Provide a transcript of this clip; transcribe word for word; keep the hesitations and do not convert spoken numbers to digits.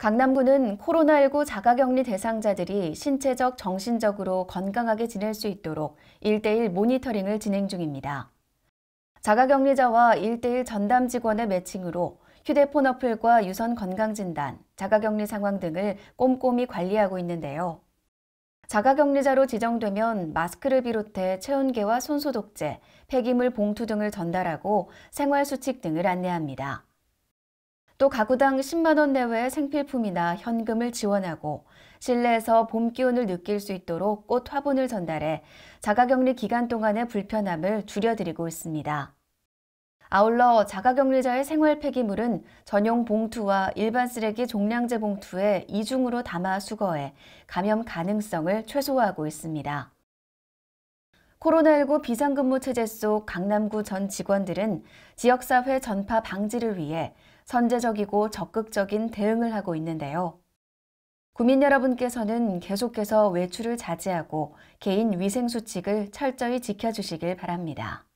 강남구는 코로나십구 자가격리 대상자들이 신체적, 정신적으로 건강하게 지낼 수 있도록 일대일 모니터링을 진행 중입니다. 자가격리자와 일대일 전담 직원의 매칭으로 휴대폰 어플과 유선 건강진단, 자가격리 상황 등을 꼼꼼히 관리하고 있는데요. 자가격리자로 지정되면 마스크를 비롯해 체온계와 손소독제, 폐기물 봉투 등을 전달하고 생활수칙 등을 안내합니다. 또 가구당 십만 원 내외의 생필품이나 현금을 지원하고 실내에서 봄 기온을 느낄 수 있도록 꽃 화분을 전달해 자가격리 기간 동안의 불편함을 줄여드리고 있습니다. 아울러 자가격리자의 생활 폐기물은 전용 봉투와 일반 쓰레기 종량제 봉투에 이중으로 담아 수거해 감염 가능성을 최소화하고 있습니다. 코로나십구 비상근무 체제 속 강남구 전 직원들은 지역사회 전파 방지를 위해 선제적이고 적극적인 대응을 하고 있는데요. 구민 여러분께서는 계속해서 외출을 자제하고 개인 위생 수칙을 철저히 지켜주시길 바랍니다.